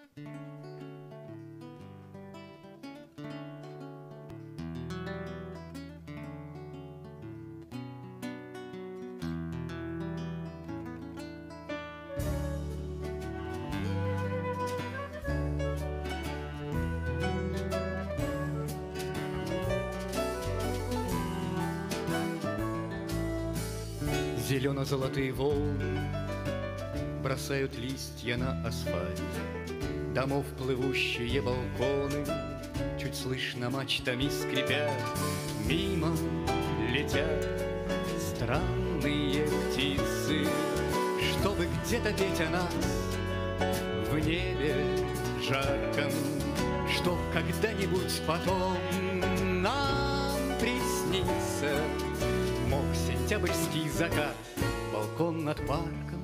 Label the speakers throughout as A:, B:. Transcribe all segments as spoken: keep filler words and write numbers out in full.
A: Зелено-золотые волны бросают листья на асфальт. Домов плывущие балконы чуть слышно мачтами скрипят. Мимо летят странные птицы, чтобы где-то петь о нас в небе жарком, чтоб когда-нибудь потом нам приснится мог сентябрьский закат, балкон над парком.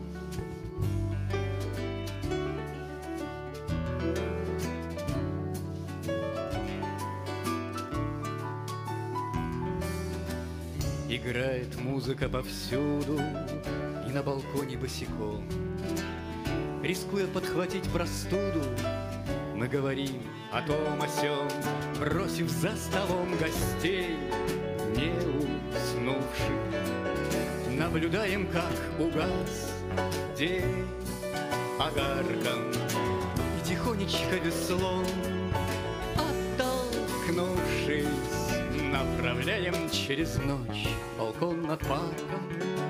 A: Играет музыка повсюду и на балконе босиком. Рискуя подхватить простуду, мы говорим о том о сём, бросив за столом гостей, не уснувших. Наблюдаем, как угас день огарком, и тихонечко веслом, оттолкнувшись, направляем через ночь балкон над парком.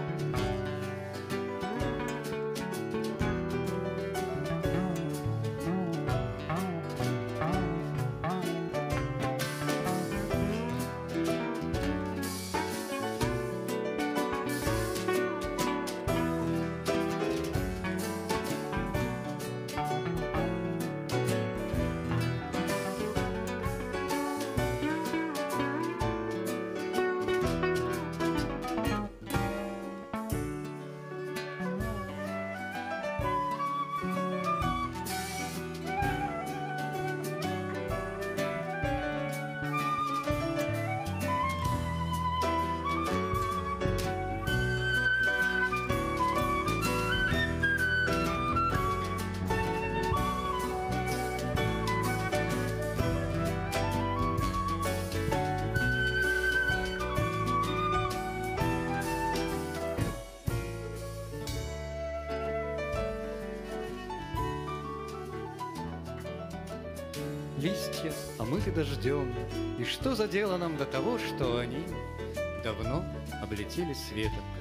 A: Листья омыты дождем, и что за дело нам до того, что они давно облетели светом?